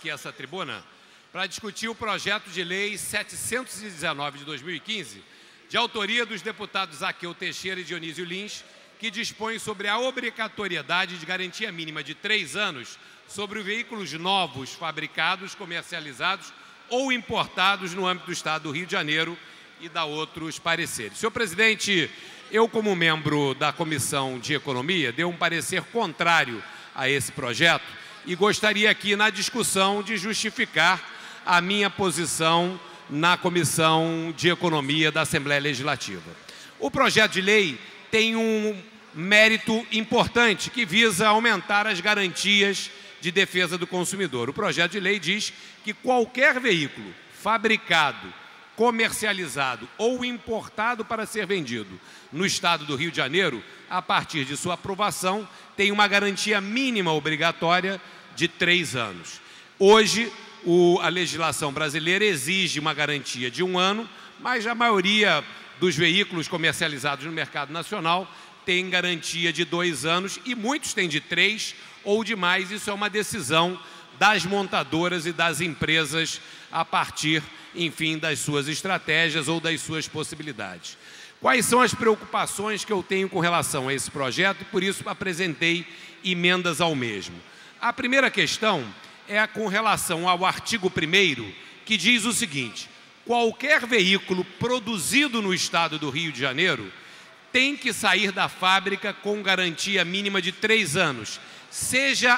aqui essa tribuna para discutir o projeto de lei 719 de 2015, de autoria dos deputados Zaqueu Teixeira e Dionísio Lins, que dispõe sobre a obrigatoriedade de garantia mínima de 3 anos sobre veículos novos, fabricados, comercializados ou importados no âmbito do Estado do Rio de Janeiro, e dá outros pareceres. Senhor presidente, eu, como membro da Comissão de Economia, dei um parecer contrário a esse projeto e gostaria aqui, na discussão, de justificar a minha posição na Comissão de Economia da Assembleia Legislativa. O projeto de lei tem um mérito importante que visa aumentar as garantias de defesa do consumidor. O projeto de lei diz que qualquer veículo fabricado, comercializado ou importado para ser vendido no Estado do Rio de Janeiro, a partir de sua aprovação, tem uma garantia mínima obrigatória de 3 anos. Hoje, a legislação brasileira exige uma garantia de 1 ano, mas a maioria dos veículos comercializados no mercado nacional tem garantia de 2 anos e muitos têm de 3 ou de mais. Isso é uma decisão das montadoras e das empresas a partir, enfim, das suas estratégias ou das suas possibilidades. Quais são as preocupações que eu tenho com relação a esse projeto e, por isso, apresentei emendas ao mesmo? A primeira questão é com relação ao artigo 1º, que diz o seguinte: qualquer veículo produzido no Estado do Rio de Janeiro tem que sair da fábrica com garantia mínima de 3 anos, seja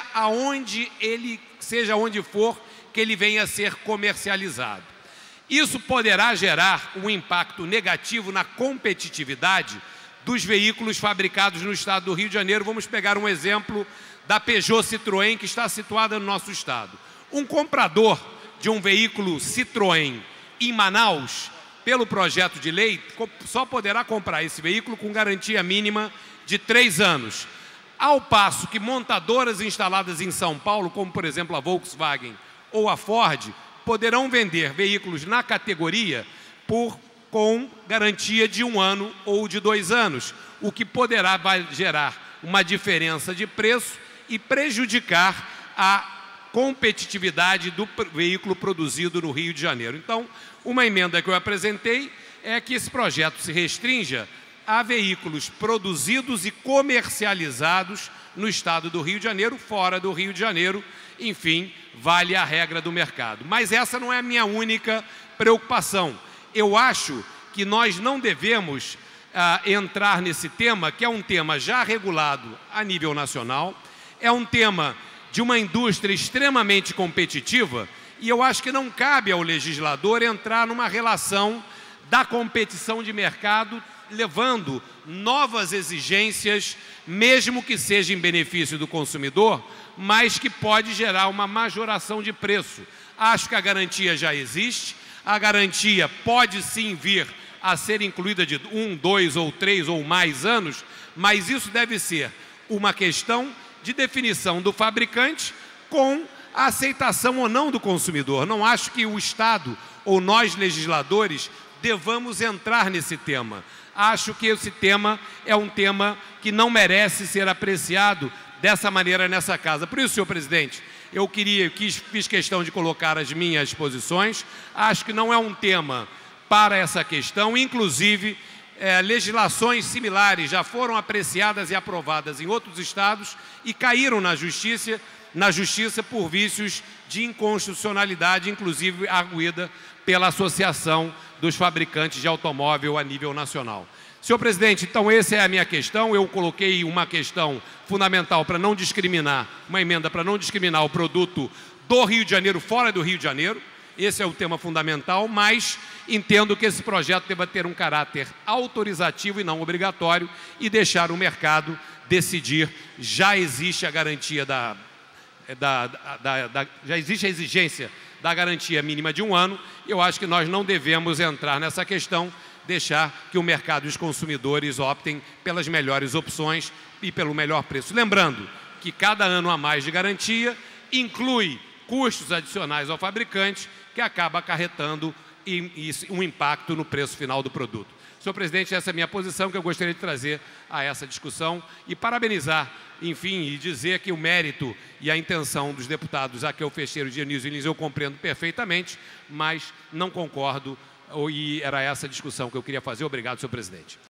onde for que ele venha a ser comercializado. Isso poderá gerar um impacto negativo na competitividade dos veículos fabricados no Estado do Rio de Janeiro. Vamos pegar um exemplo da Peugeot Citroën, que está situada no nosso Estado. Um comprador de um veículo Citroën em Manaus, pelo projeto de lei, só poderá comprar esse veículo com garantia mínima de 3 anos. Ao passo que montadoras instaladas em São Paulo, como por exemplo a Volkswagen ou a Ford, poderão vender veículos na categoria com garantia de 1 ano ou de 2 anos, o que poderá gerar uma diferença de preço e prejudicar a competitividade do veículo produzido no Rio de Janeiro. Então, uma emenda que eu apresentei é que esse projeto se restrinja a veículos produzidos e comercializados no Estado do Rio de Janeiro, fora do Rio de Janeiro, enfim, vale a regra do mercado. Mas essa não é a minha única preocupação. Eu acho que nós não devemos entrar nesse tema, que é um tema já regulado a nível nacional, é um tema de uma indústria extremamente competitiva, e eu acho que não cabe ao legislador entrar numa relação da competição de mercado, levando novas exigências, mesmo que seja em benefício do consumidor, mas que pode gerar uma majoração de preço. Acho que a garantia já existe, a garantia pode sim vir a ser incluída de 1, 2 ou 3 ou mais anos, mas isso deve ser uma questão de definição do fabricante com a aceitação ou não do consumidor. Não acho que o Estado ou nós, legisladores, devamos entrar nesse tema. Acho que esse tema é um tema que não merece ser apreciado dessa maneira nessa casa. Por isso, senhor presidente, eu fiz questão de colocar as minhas posições. Acho que não é um tema para essa questão. Inclusive, legislações similares já foram apreciadas e aprovadas em outros estados e caíram na justiça por vícios de inconstitucionalidade, inclusive arguida pela Associação dos Fabricantes de Automóvel a nível nacional. Senhor presidente, então essa é a minha questão. Eu coloquei uma questão fundamental para não discriminar, uma emenda para não discriminar o produto do Rio de Janeiro fora do Rio de Janeiro. Esse é o tema fundamental, mas entendo que esse projeto deva ter um caráter autorizativo e não obrigatório e deixar o mercado decidir. Já existe a garantia já existe a exigência da garantia mínima de 1 ano. Eu acho que nós não devemos entrar nessa questão, deixar que o mercado e os consumidores optem pelas melhores opções e pelo melhor preço. Lembrando que cada ano a mais de garantia inclui custos adicionais ao fabricante, que acaba acarretando um impacto no preço final do produto. Senhor presidente, essa é a minha posição que eu gostaria de trazer a essa discussão e parabenizar, enfim, e dizer que o mérito e a intenção dos deputados Raquel Fecheiro, Dionísio Lins eu compreendo perfeitamente, mas não concordo e era essa a discussão que eu queria fazer. Obrigado, senhor presidente.